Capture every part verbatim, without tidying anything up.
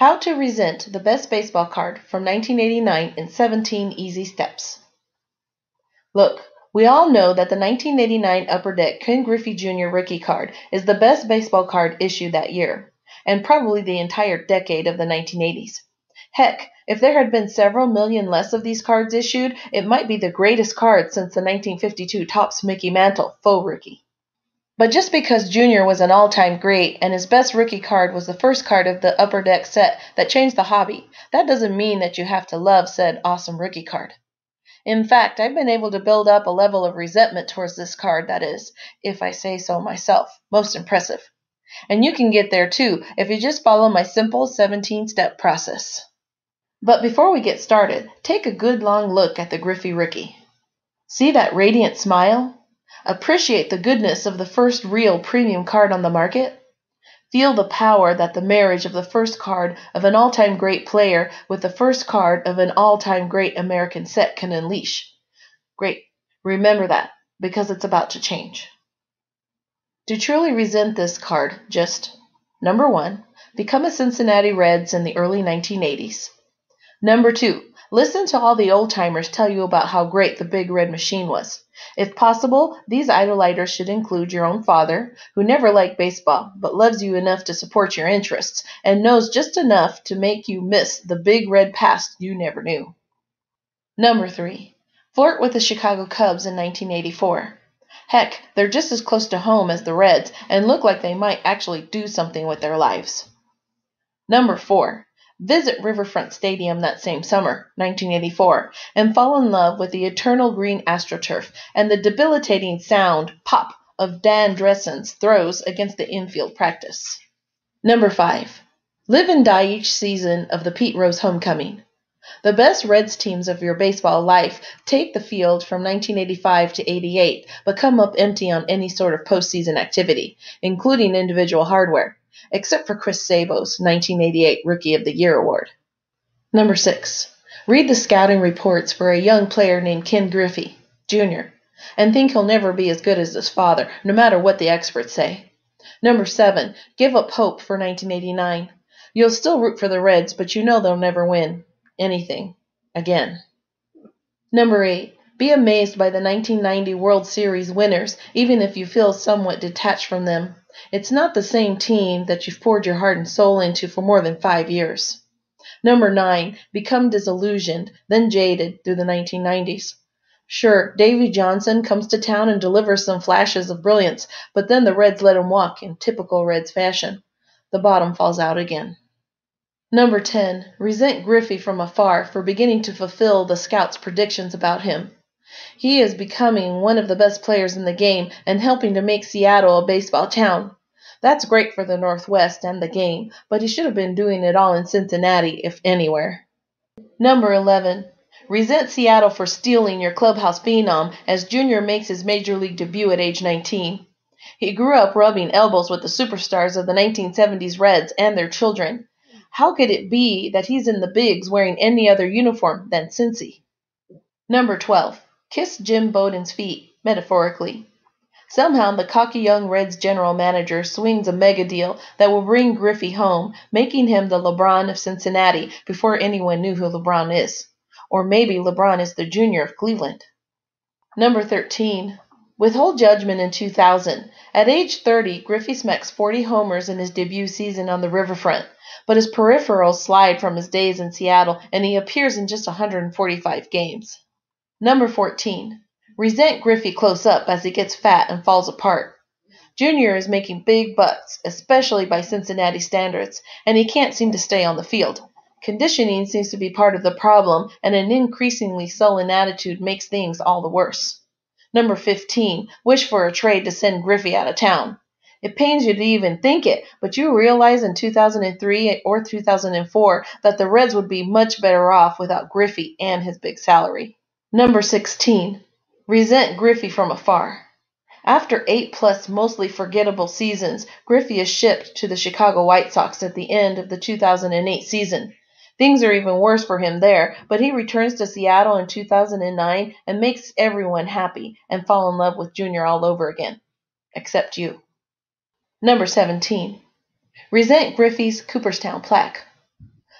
How to Resent the Best Baseball Card from nineteen eighty-nine in seventeen Easy Steps. Look, we all know that the nineteen eighty-nine Upper Deck Ken Griffey Junior rookie card is the best baseball card issued that year, and probably the entire decade of the nineteen eighties. Heck, if there had been several million less of these cards issued, it might be the greatest card since the nineteen fifty-two Topps Mickey Mantle faux rookie. But just because Junior was an all-time great and his best rookie card was the first card of the Upper Deck set that changed the hobby, that doesn't mean that you have to love said awesome rookie card. In fact, I've been able to build up a level of resentment towards this card that is, if I say so myself, most impressive. And you can get there too if you just follow my simple seventeen-step process. But before we get started, take a good long look at the Griffey rookie. See that radiant smile? Appreciate the goodness of the first real premium card on the market. Feel the power that the marriage of the first card of an all-time great player with the first card of an all-time great American set can unleash. Great. Remember that, because it's about to change. To truly resent this card, just, number one, become a Cincinnati Reds in the early nineteen eighties. Number two, listen to all the old-timers tell you about how great the Big Red Machine was. If possible, these idolaters should include your own father, who never liked baseball, but loves you enough to support your interests, and knows just enough to make you miss the big red past you never knew. Number three, flirt with the Chicago Cubs in nineteen eighty-four. Heck, they're just as close to home as the Reds, and look like they might actually do something with their lives. Number four, visit Riverfront Stadium that same summer, nineteen eighty-four, and fall in love with the eternal green AstroTurf and the debilitating sound pop of Dan Dressen's throws against the infield practice. Number five, live and die each season of the Pete Rose homecoming. The best Reds teams of your baseball life take the field from nineteen eighty-five to eighty-eight, but come up empty on any sort of postseason activity, including individual hardware, except for Chris Sabo's nineteen eighty-eight Rookie of the Year award. Number six, read the scouting reports for a young player named Ken Griffey, Junior, and think he'll never be as good as his father, no matter what the experts say. Number seven, give up hope for nineteen eighty-nine. You'll still root for the Reds, but you know they'll never win anything again. Number eight, be amazed by the nineteen ninety World Series winners, even if you feel somewhat detached from them. It's not the same team that you've poured your heart and soul into for more than five years. Number nine, become disillusioned, then jaded through the nineteen nineties. Sure, Davey Johnson comes to town and delivers some flashes of brilliance, but then the Reds let him walk in typical Reds fashion. The bottom falls out again. Number ten, resent Griffey from afar for beginning to fulfill the scouts' predictions about him. He is becoming one of the best players in the game and helping to make Seattle a baseball town. That's great for the Northwest and the game, but he should have been doing it all in Cincinnati, if anywhere. Number eleven, resent Seattle for stealing your clubhouse phenom as Junior makes his major league debut at age nineteen. He grew up rubbing elbows with the superstars of the nineteen seventies Reds and their children. How could it be that he's in the bigs wearing any other uniform than Cincy? Number twelve, kiss Jim Bowden's feet, metaphorically. Somehow the cocky young Reds general manager swings a mega deal that will bring Griffey home, making him the LeBron of Cincinnati before anyone knew who LeBron is. Or maybe LeBron is the Junior of Cleveland. Number thirteen, withhold judgment in two thousand. At age thirty, Griffey smacks forty homers in his debut season on the Riverfront, but his peripherals slide from his days in Seattle and he appears in just one hundred forty-five games. Number fourteen, resent Griffey close up as he gets fat and falls apart. Junior is making big bucks, especially by Cincinnati standards, and he can't seem to stay on the field. Conditioning seems to be part of the problem, and an increasingly sullen attitude makes things all the worse. Number fifteen, wish for a trade to send Griffey out of town. It pains you to even think it, but you realize in two thousand three or two thousand four that the Reds would be much better off without Griffey and his big salary. Number sixteen, resent Griffey from afar. After eight-plus mostly forgettable seasons, Griffey is shipped to the Chicago White Sox at the end of the two thousand eight season. Things are even worse for him there, but he returns to Seattle in two thousand nine and makes everyone happy and fall in love with Junior all over again. Except you. Number seventeen, resent Griffey's Cooperstown plaque.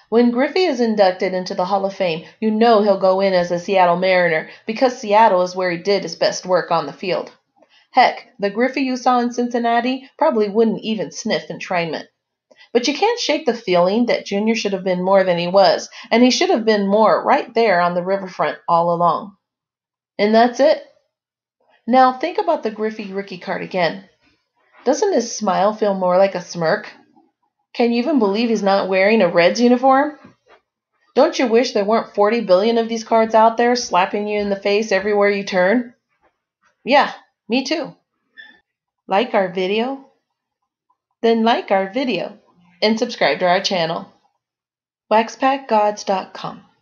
When Griffey is inducted into the Hall of Fame, you know he'll go in as a Seattle Mariner because Seattle is where he did his best work on the field. Heck, the Griffey you saw in Cincinnati probably wouldn't even sniff entrainment. But you can't shake the feeling that Junior should have been more than he was, and he should have been more right there on the riverfront all along. And that's it. Now think about the Griffey rookie card again. Doesn't his smile feel more like a smirk? Can you even believe he's not wearing a Reds uniform? Don't you wish there weren't forty billion of these cards out there slapping you in the face everywhere you turn? Yeah, me too. Like our video? Then like our video and subscribe to our channel. wax pack gods dot com